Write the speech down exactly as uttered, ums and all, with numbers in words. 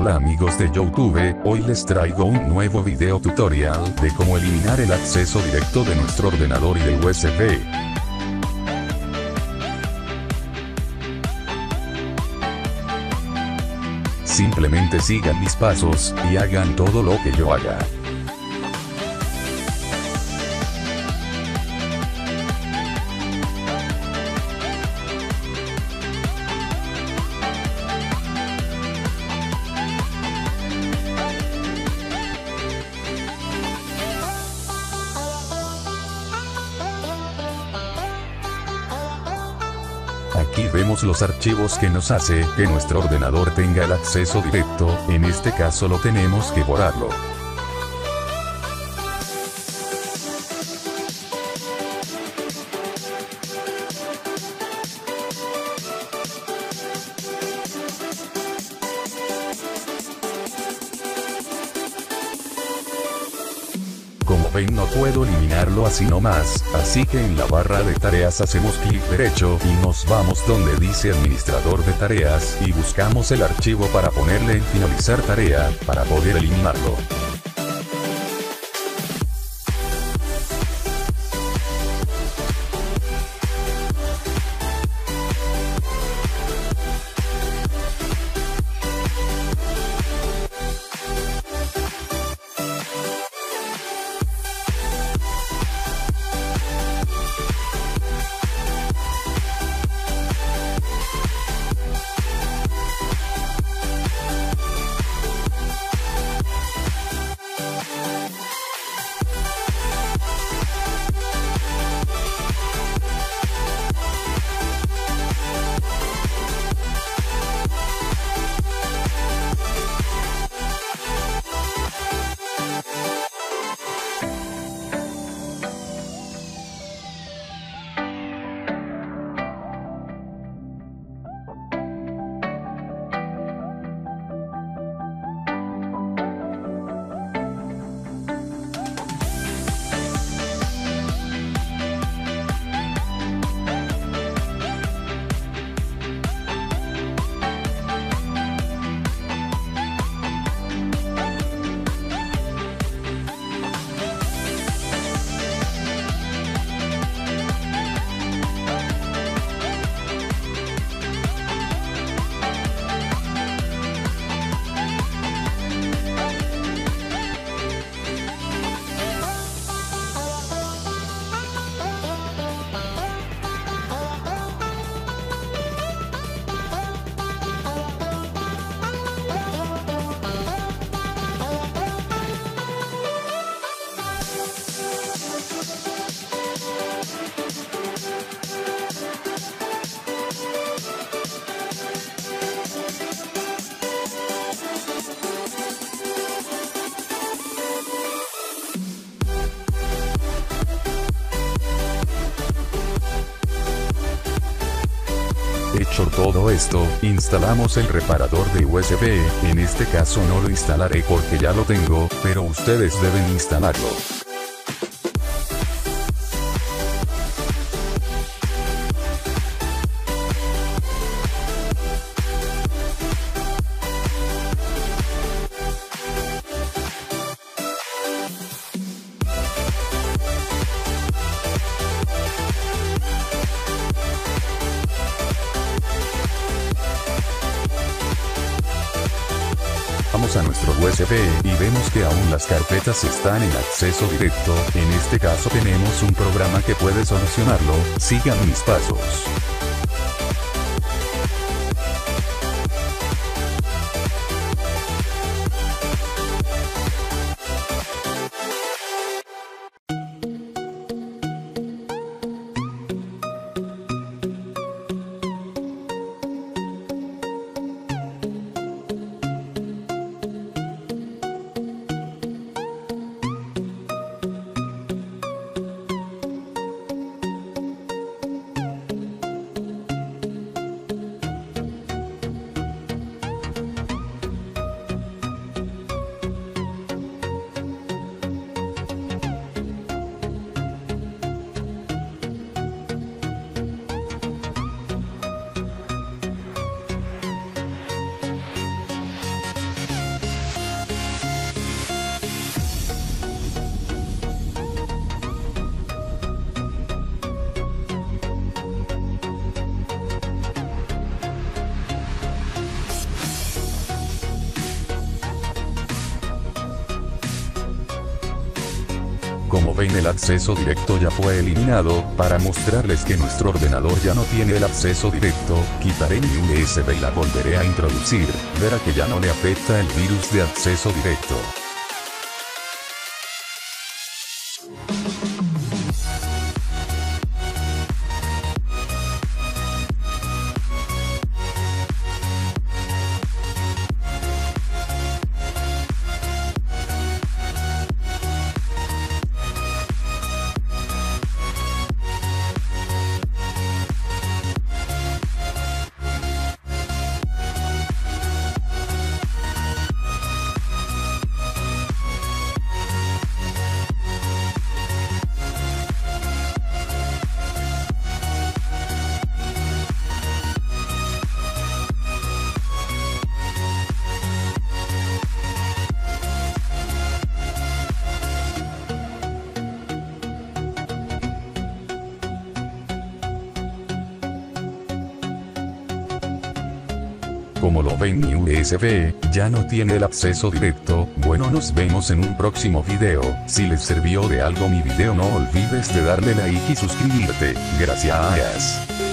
Hola amigos de YouTube, hoy les traigo un nuevo video tutorial de cómo eliminar el acceso directo de nuestro ordenador y de U S B. Simplemente sigan mis pasos, y hagan todo lo que yo haga. Aquí vemos los archivos que nos hace que nuestro ordenador tenga el acceso directo, en este caso lo tenemos que borrarlo. Como ven, no puedo eliminarlo así nomás, así que en la barra de tareas hacemos clic derecho y nos vamos donde dice administrador de tareas y buscamos el archivo para ponerle en finalizar tarea, para poder eliminarlo. Hecho todo esto, instalamos el reparador de U S B, en este caso no lo instalaré porque ya lo tengo, pero ustedes deben instalarlo. Vamos a nuestro U S B y vemos que aún las carpetas están en acceso directo, en este caso tenemos un programa que puede solucionarlo, sigan mis pasos. Como ven, el acceso directo ya fue eliminado. Para mostrarles que nuestro ordenador ya no tiene el acceso directo, quitaré mi U S B y la volveré a introducir. Verá que ya no le afecta el virus de acceso directo. Como lo ven, mi U S B ya no tiene el acceso directo. Bueno, nos vemos en un próximo video. Si les sirvió de algo mi video, no olvides de darle like y suscribirte. Gracias.